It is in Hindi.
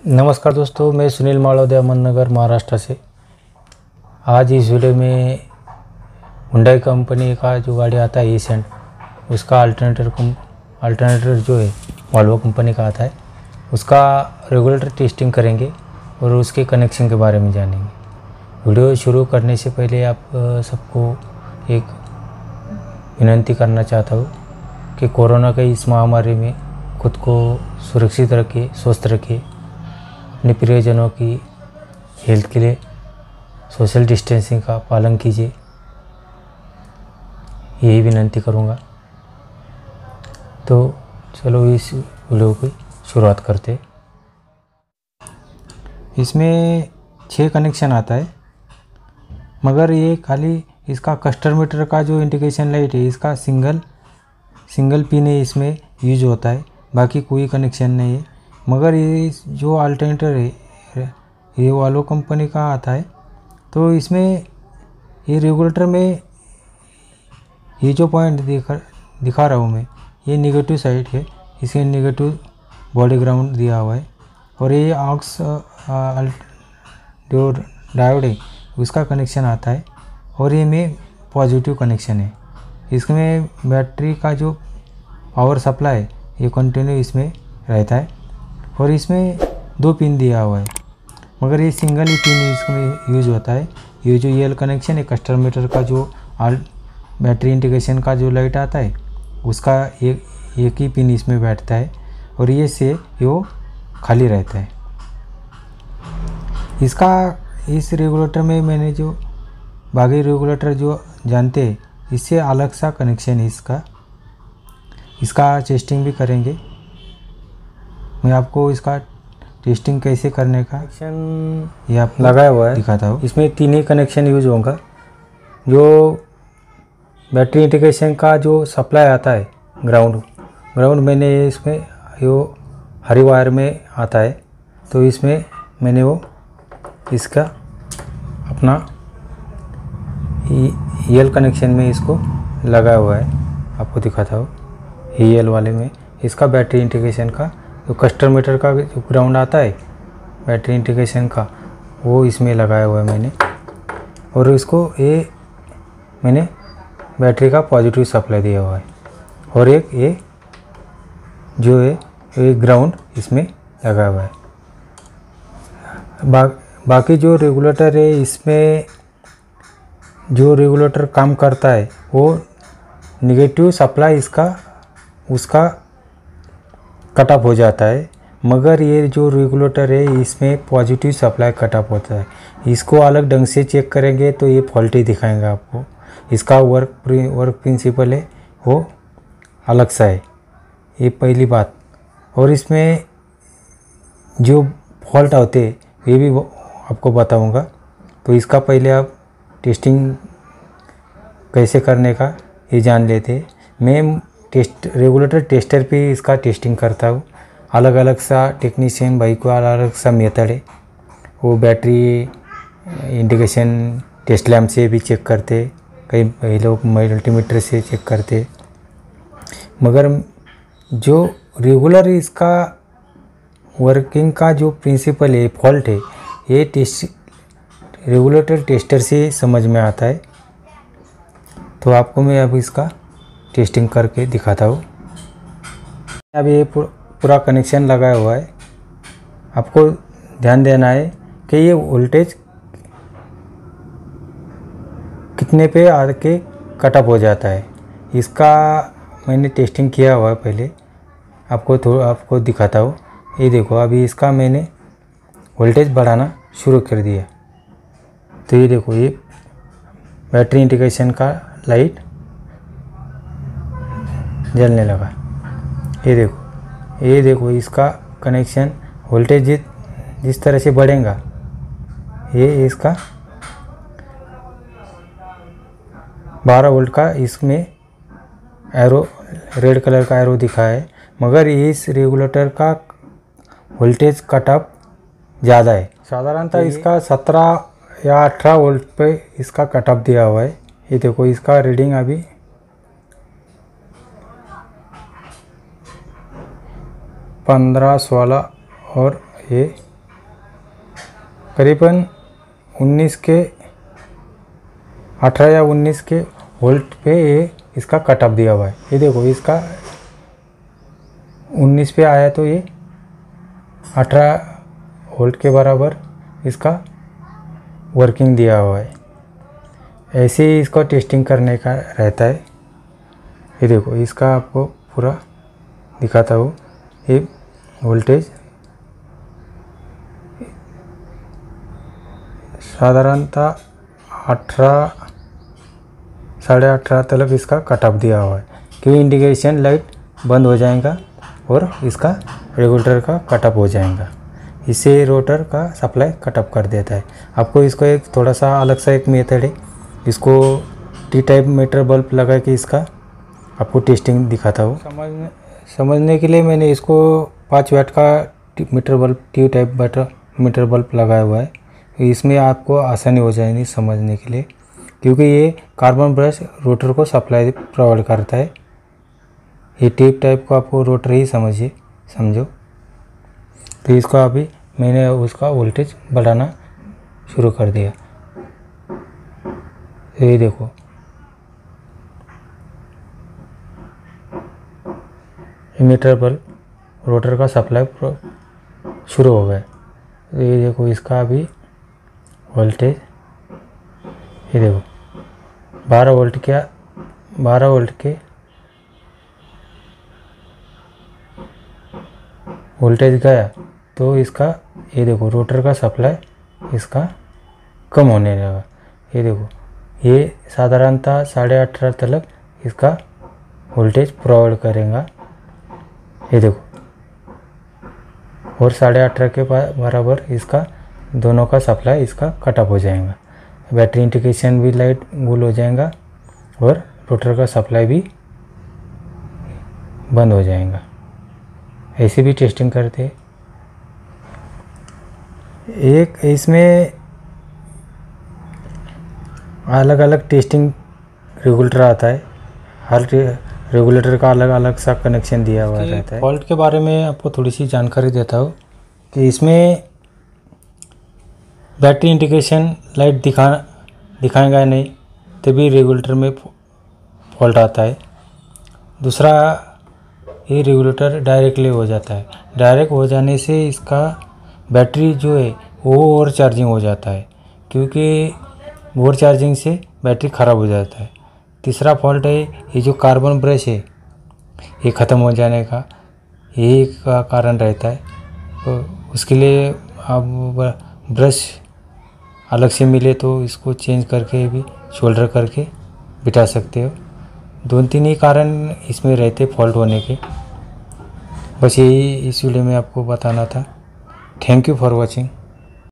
नमस्कार दोस्तों, मैं सुनील मालवदे अहमदनगर महाराष्ट्र से। आज इस वीडियो में हुंडई कंपनी का जो गाड़ी आता है एसेंट, उसका अल्टरनेटर जो है वॉल्वो कंपनी का आता है, उसका रेगुलेटर टेस्टिंग करेंगे और उसके कनेक्शन के बारे में जानेंगे। वीडियो शुरू करने से पहले आप सबको एक विनती करना चाहता हूँ कि कोरोना की इस महामारी में खुद को सुरक्षित रखिए, स्वस्थ रखिए, अपने प्रियजनों की हेल्थ के लिए सोशल डिस्टेंसिंग का पालन कीजिए, यही विनती करूँगा। तो चलो इस वीडियो की शुरुआत करते हैं। इसमें 6 कनेक्शन आता है, मगर ये खाली इसका कस्टर मीटर का जो इंडिकेशन लाइट है इसका सिंगल पिन है, इसमें यूज होता है, बाकी कोई कनेक्शन नहीं है। मगर ये जो अल्टरनेटर है ये वॉल्वो कंपनी का आता है, तो इसमें ये रेगुलेटर में ये जो पॉइंट दिखा रहा हूँ मैं, ये नेगेटिव साइड है, इसे नेगेटिव बॉडी ग्राउंड दिया हुआ है। और ये ऑक्स जो डायोड है उसका कनेक्शन आता है, और ये में पॉजिटिव कनेक्शन है। इसमें बैटरी का जो पावर सप्लाई है ये कंटिन्यू इसमें रहता है, और इसमें 2 पिन दिया हुआ है, मगर ये सिंगल ही पिन इसमें यूज होता है। ये जो यल कनेक्शन है कस्टर मीटर का, जो बैटरी इंडिकेशन का जो लाइट आता है उसका एक ही पिन इसमें बैठता है, और ये से वो खाली रहता है। इस रेगुलेटर में मैंने जो बाकी रेगुलेटर जो जानते हैं इससे अलग सा कनेक्शन है इसका टेस्टिंग भी करेंगे। मैं आपको इसका टेस्टिंग कैसे करने का कनेक्शन ये आप लगाया हुआ है दिखाता हूँ। इसमें 3 ही कनेक्शन यूज होगा। जो बैटरी इंडिकेशन का जो सप्लाई आता है ग्राउंड मैंने इसमें यो हरी वायर में आता है, तो इसमें मैंने वो इसका अपना यल कनेक्शन में इसको लगाया हुआ है, आपको दिखाता हूँ। यल वाले में इसका बैटरी इंडिकेशन का जो कस्टर मीटर का जो ग्राउंड आता है बैटरी इंडिकेशन का, वो इसमें लगाया हुआ है मैंने। और इसको ये मैंने बैटरी का पॉजिटिव सप्लाई दिया हुआ है, और एक ये जो है ये ग्राउंड इसमें लगा हुआ है। बाकी जो रेगुलेटर है इसमें जो रेगुलेटर काम करता है वो नेगेटिव सप्लाई उसका कट ऑफ हो जाता है, मगर ये जो रेगुलेटर है इसमें पॉजिटिव सप्लाई कट ऑफ होता है। इसको अलग ढंग से चेक करेंगे तो ये फॉल्टी दिखाएंगे आपको। इसका वर्क प्रिंसिपल है वो अलग सा है, ये पहली बात। और इसमें जो फॉल्ट होते हैं ये भी आपको बताऊंगा। तो इसका पहले आप टेस्टिंग कैसे करने का ये जान लेते हैं। मैं रेगुलेटर टेस्टर पे इसका टेस्टिंग करता हूँ। अलग अलग सा टेक्नीशियन भाई को अलग अलग सा मेथड है। वो बैटरी इंडिकेशन टेस्ट लैम्प से भी चेक करते, कई लोग मल्टीमीटर से चेक करते, मगर जो रेगुलर इसका वर्किंग का जो प्रिंसिपल है, फॉल्ट है, ये रेगुलेटर टेस्टर से समझ में आता है। तो आपको मैं अब इसका टेस्टिंग करके दिखाता हूँ। अब ये पूरा कनेक्शन लगाया हुआ है। आपको ध्यान देना है कि ये वोल्टेज कितने पे आके कट ऑफ हो जाता है। इसका मैंने टेस्टिंग किया हुआ है पहले, आपको दिखाता हूँ। ये देखो, अभी इसका मैंने वोल्टेज बढ़ाना शुरू कर दिया, तो ये देखो ये बैटरी इंडिकेशन का लाइट जलने लगा। ये देखो इसका कनेक्शन वोल्टेज जिस तरह से बढ़ेगा, ये इसका 12 वोल्ट का इसमें एरो रेड कलर का एरो दिखा है, मगर इस रेगुलेटर का वोल्टेज कट ऑफ ज़्यादा है। साधारणतः इसका 17 या 18 वोल्ट पे इसका कट ऑफ दिया हुआ है। ये देखो इसका रीडिंग अभी 15, 16 और ये करीबन 18 या 19 के वोल्ट पे ये इसका कट ऑफ दिया हुआ है। ये देखो इसका 19 पे आया तो ये 18 वोल्ट के बराबर इसका वर्किंग दिया हुआ है। ऐसे ही इसको टेस्टिंग करने का रहता है। ये देखो इसका आपको पूरा दिखाता हूँ। ये वोल्टेज साधारणतः 18 साढ़े 18 तक इसका कट ऑफ दिया हुआ है, क्योंकि इंडिकेशन लाइट बंद हो जाएगा और इसका रेगुलेटर का कट ऑफ हो जाएगा। इससे रोटर का सप्लाई कट ऑफ कर देता है। आपको इसको एक थोड़ा सा अलग सा एक मेथड है, इसको टी टाइप मीटर बल्ब लगा के इसका आपको टेस्टिंग दिखाता हूँ। समझने के लिए मैंने इसको 5 वाट का meter bulb T type meter bulb लगाया हुआ है। इसमें आपको आसानी हो जाएगी समझने के लिए, क्योंकि ये कार्बन ब्रश रोटर को सप्लाई प्रोवाइड करता है। ये टेप टाइप को आपको रोटर ही समझो। तो इसको अभी मैंने उसका वोल्टेज बढ़ाना शुरू कर दिया। ये देखो मीटर बल्ब रोटर का सप्लाई शुरू हो गया। ये देखो इसका अभी वोल्टेज, ये देखो 12 वोल्ट के वोल्टेज गया तो इसका ये देखो रोटर का सप्लाई इसका कम होने लगा। ये देखो ये साधारणतः 18.5 तक इसका वोल्टेज प्रोवाइड करेगा। ये देखो और 18.5 के बराबर इसका दोनों का सप्लाई इसका कट ऑफ हो जाएगा। बैटरी इंडिकेशन भी लाइट गुल हो जाएगा और रोटर का सप्लाई भी बंद हो जाएगा। ऐसे भी टेस्टिंग करते हैं। एक इसमें अलग अलग टेस्टिंग रेगुलेटर आता है। हर रेगुलेटर का अलग अलग सा कनेक्शन दिया हुआ रहता है। फॉल्ट के बारे में आपको थोड़ी सी जानकारी देता हूँ कि इसमें बैटरी इंडिकेशन लाइट दिखाएगा नहीं, तभी रेगुलेटर में फॉल्ट आता है। दूसरा, ये रेगुलेटर डायरेक्टली हो जाता है। डायरेक्ट हो जाने से इसका बैटरी जो है वो ओवर चार्जिंग हो जाता है, क्योंकि ओवर चार्जिंग से बैटरी ख़राब हो जाता है। तीसरा फॉल्ट है ये जो कार्बन ब्रश है ये ख़त्म हो जाने का यही का कारण रहता है। तो उसके लिए आप ब्रश अलग से मिले तो इसको चेंज करके भी शोल्डर करके बिठा सकते हो। 2-3 ही कारण इसमें रहते फॉल्ट होने के। बस यही इस वीडियो में आपको बताना था। Thank you for watching.